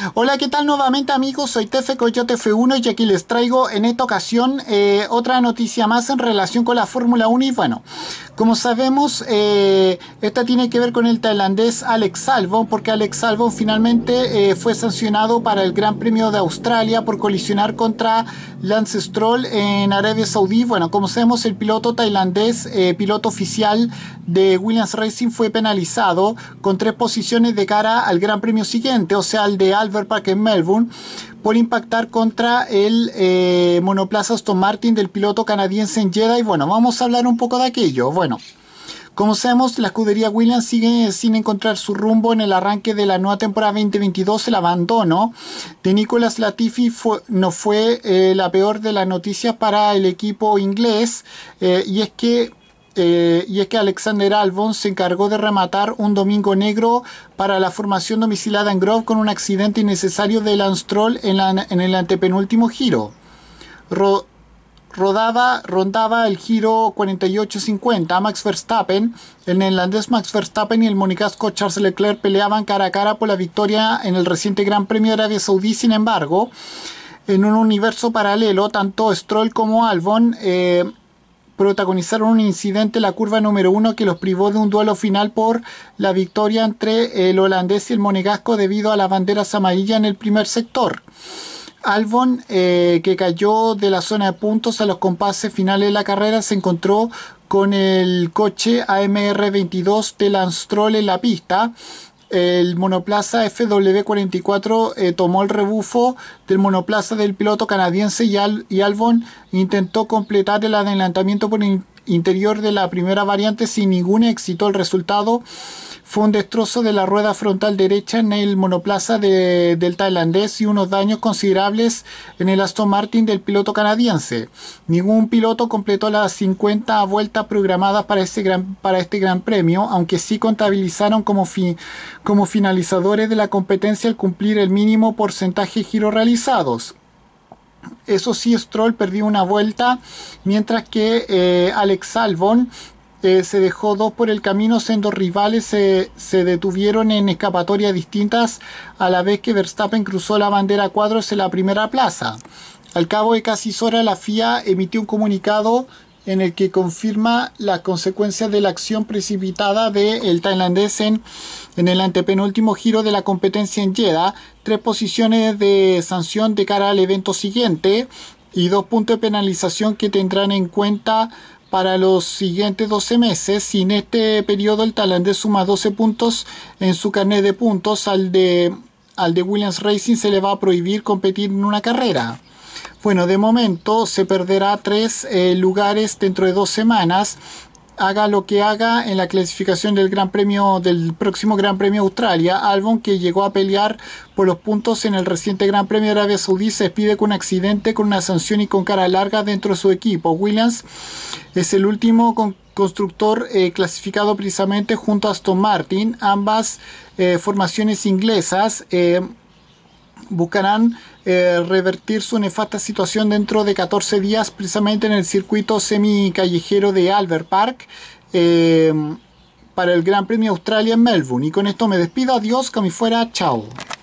Hola, ¿qué tal nuevamente amigos? Soy Tefe Coyote F1 y aquí les traigo en esta ocasión otra noticia más en relación con la Fórmula 1 y bueno, como sabemos, esta tiene que ver con el tailandés Alex Albon, porque Alex Albon finalmente fue sancionado para el Gran Premio de Australia por colisionar contra Lance Stroll en Arabia Saudí. Bueno, como sabemos, el piloto tailandés, piloto oficial de Williams Racing, fue penalizado con 3 posiciones de cara al Gran Premio siguiente, o sea, el de Albert Park en Melbourne, por impactar contra el monoplaza Aston Martin del piloto canadiense en Jeddah. Y bueno, vamos a hablar un poco de aquello. Bueno, como sabemos, la escudería Williams sigue sin encontrar su rumbo en el arranque de la nueva temporada 2022. El abandono de Nicolas Latifi no fue la peor de las noticias para el equipo inglés, y es que Alexander Albon se encargó de rematar un domingo negro para la formación domiciliada en Grove con un accidente innecesario de Lance Stroll en el antepenúltimo giro. Rondaba el giro 48-50. Max Verstappen, el neerlandés Max Verstappen y el monegasco Charles Leclerc peleaban cara a cara por la victoria en el reciente Gran Premio de Arabia Saudí. Sin embargo, en un universo paralelo, tanto Stroll como Albon protagonizaron un incidente en la curva número 1 que los privó de un duelo final por la victoria entre el holandés y el monegasco debido a las banderas amarillas en el primer sector. Albon, que cayó de la zona de puntos a los compases finales de la carrera, se encontró con el coche AMR22 de Lance Stroll en la pista. El monoplaza FW44 tomó el rebufo del monoplaza del piloto canadiense y Albon intentó completar el adelantamiento por el interior de la primera variante sin ningún éxito. El resultado fue un destrozo de la rueda frontal derecha en el monoplaza del tailandés y unos daños considerables en el Aston Martin del piloto canadiense. Ningún piloto completó las 50 vueltas programadas para este gran premio, aunque sí contabilizaron como finalizadores de la competencia al cumplir el mínimo porcentaje de giros realizados. Eso sí, Stroll perdió una vuelta, mientras que Alex Albon se dejó 2 por el camino. Siendo rivales se detuvieron en escapatorias distintas a la vez que Verstappen cruzó la bandera a cuadros en la primera plaza. Al cabo de casi horas, la FIA emitió un comunicado en el que confirma las consecuencias de la acción precipitada del tailandés en el antepenúltimo giro de la competencia en Jeddah. 3 posiciones de sanción de cara al evento siguiente y 2 puntos de penalización que tendrán en cuenta para los siguientes 12 meses. Sin este periodo, el tailandés suma 12 puntos en su carnet de puntos. Al de Williams Racing se le va a prohibir competir en una carrera. Bueno, de momento se perderá 3 lugares dentro de 2 semanas. Haga lo que haga en la clasificación del próximo Gran Premio de Australia, Albon, que llegó a pelear por los puntos en el reciente Gran Premio de Arabia Saudí, se despide con un accidente, con una sanción y con cara larga dentro de su equipo. Williams es el último constructor clasificado precisamente junto a Aston Martin. Ambas formaciones inglesas buscarán revertir su nefasta situación dentro de 14 días, precisamente en el circuito semi-callejero de Albert Park, para el Gran Premio de Australia en Melbourne. Y con esto me despido. Adiós, que me fuera. Chao.